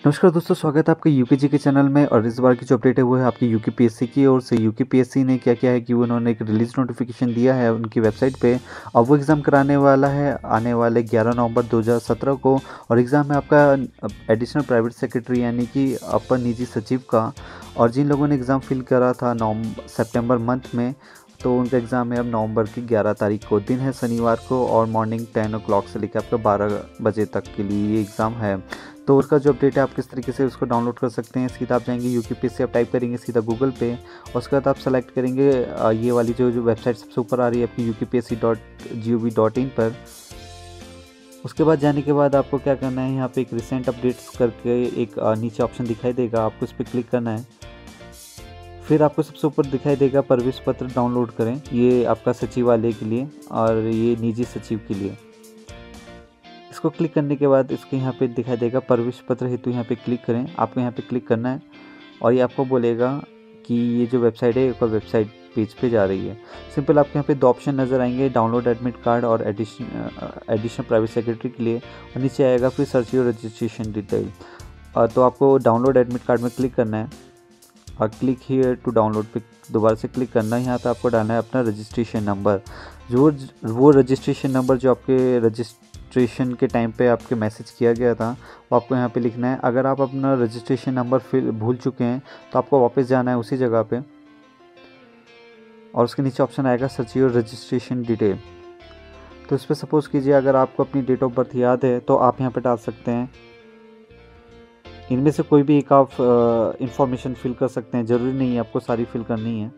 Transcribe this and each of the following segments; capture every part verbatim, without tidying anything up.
नमस्कार दोस्तों, स्वागत है आपका यूकेजी के चैनल में। और इस बार की जो अपडेट है वो है आपकी यूकेपीएससी की ओर से। यूकेपीएससी ने क्या किया है कि उन्होंने एक रिलीज नोटिफिकेशन दिया है उनकी वेबसाइट पे, और वो एग्ज़ाम कराने वाला है आने वाले ग्यारह नवंबर दो हज़ार सत्रह को। और एग्ज़ाम है आपका एडिशनल प्राइवेट सेक्रेटरी यानी कि अपर निजी सचिव का। और जिन लोगों ने एग्ज़ाम फिल करा था नवंबर सितंबर मंथ में, तो उनका एग्ज़ाम है अब नवंबर की ग्यारह तारीख को, दिन है शनिवार को, और मॉर्निंग टेन ओ क्लॉक से लेकर आपका बारह बजे तक के लिए ये एग्ज़ाम है। तो उसका जो अपडेट है आप किस तरीके से उसको डाउनलोड कर सकते हैं, सीधा आप जाएंगे यूकेपीएससी, आप टाइप करेंगे सीधा गूगल पे, और उसके बाद आप सेलेक्ट करेंगे ये वाली जो जो वेबसाइट सबसे ऊपर आ रही है आपकी U K P S C dot G O V dot in पर। उसके बाद जाने के बाद आपको क्या करना है, यहाँ पे एक रिसेंट अपडेट्स करके एक नीचे ऑप्शन दिखाई देगा, आपको इस पर क्लिक करना है। फिर आपको सबसे ऊपर दिखाई देगा प्रवेश पत्र डाउनलोड करें, ये आपका सचिवालय के लिए और ये निजी सचिव के लिए। इसको क्लिक करने के बाद इसके यहाँ पे दिखाई देगा प्रवेश पत्र हेतु, यहाँ पे क्लिक करें। आपको यहाँ पे क्लिक करना है और ये आपको बोलेगा कि ये जो वेबसाइट है एक और वेबसाइट पेज पे जा रही है। सिंपल आपके यहाँ पे दो ऑप्शन नज़र आएंगे, डाउनलोड एडमिट कार्ड और एडिशन एडिशनल प्राइवेट सेक्रेटरी के लिए, और नीचे आएगा फिर सर्च योर रजिस्ट्रेशन डिटेल। तो आपको डाउनलोड एडमिट कार्ड में क्लिक करना है और क्लिक हियर टू डाउनलोड पे दोबारा से क्लिक करना है। यहाँ पे आपको डालना है अपना रजिस्ट्रेशन नंबर, जो वो रजिस्ट्रेशन नंबर जो आपके रजिस्ट्रेशन के टाइम पे आपके मैसेज किया गया था वो आपको यहाँ पे लिखना है। अगर आप अपना रजिस्ट्रेशन नंबर फिर भूल चुके हैं तो आपको वापस जाना है उसी जगह पे, और उसके नीचे ऑप्शन आएगा सर्च योर रजिस्ट्रेशन डिटेल। तो इस पर सपोज़ कीजिए अगर आपको अपनी डेट ऑफ बर्थ याद है तो आप यहाँ पर डाल सकते हैं। इनमें से कोई भी एक आप इंफॉर्मेशन फिल कर सकते हैं, ज़रूरी नहीं है आपको सारी फिल करनी है,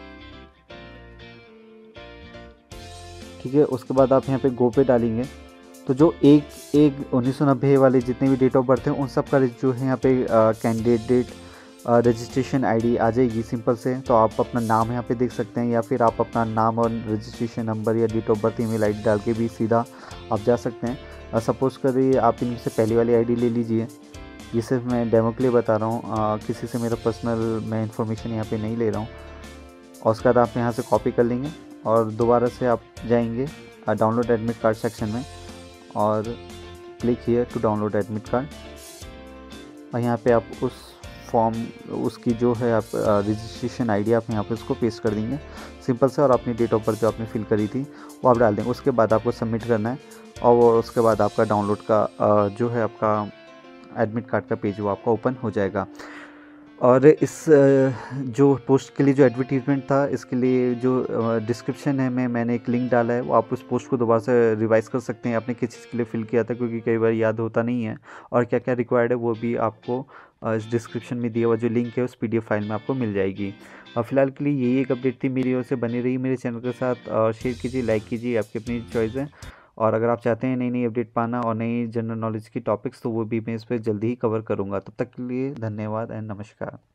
ठीक है। उसके बाद आप यहाँ पे गो पे डालेंगे तो जो एक एक उन्नीस सौ नब्बे वाले जितने भी डेट ऑफ बर्थ हैं उन सब का जो है यहाँ पे कैंडिडेट डेट रजिस्ट्रेशन आईडी आ जाएगी सिंपल से। तो आप अपना नाम यहाँ पे देख सकते हैं, या फिर आप अपना नाम और रजिस्ट्रेशन नंबर या date of birth email ID डाल के भी सीधा आप जा सकते हैं। सपोज़ करिए आप इनमें से पहली वाली आईडी ले लीजिए, ये सिर्फ मैं डेमो के लिए बता रहा हूँ, किसी से मेरा पर्सनल मैं इन्फॉर्मेशन यहाँ पे नहीं ले रहा हूँ। और उसके बाद आप यहाँ से कॉपी कर लेंगे और दोबारा से आप जाएंगे डाउनलोड एडमिट कार्ड सेक्शन में और click here to download admit card, और यहाँ पे आप उस फॉर्म उसकी जो है आप रजिस्ट्रेशन आईडी आप यहाँ पे उसको पेस्ट कर देंगे सिंपल से, और अपनी डेट ऑफ बर्थ जो आपने फिल करी थी वो आप डाल देंगे। उसके बाद आपको सबमिट करना है और उसके बाद आपका डाउनलोड का जो है आपका एडमिट कार्ड का पेज वो आपका ओपन हो जाएगा। और इस जो पोस्ट के लिए जो एडवर्टीजमेंट था इसके लिए जो डिस्क्रिप्शन है में मैंने एक लिंक डाला है, वो आप उस पोस्ट को दोबारा से रिवाइज कर सकते हैं आपने किस चीज़ के लिए फिल किया था, क्योंकि कई बार याद होता नहीं है। और क्या क्या रिक्वायर्ड है वो भी आपको इस डिस्क्रिप्शन में दिया हुआ जो लिंक है उस पी डी एफ फाइल में आपको मिल जाएगी। और फिलहाल के लिए यही एक अपडेट थी मेरी ओर से, बनी रही मेरे चैनल के साथ, और शेयर कीजिए, लाइक कीजिए, आपकी अपनी चॉइस है। और अगर आप चाहते हैं नई नई अपडेट पाना और नई जनरल नॉलेज की टॉपिक्स तो वो भी मैं इस पर जल्दी ही कवर करूँगा। तब तक के लिए धन्यवाद एंड नमस्कार।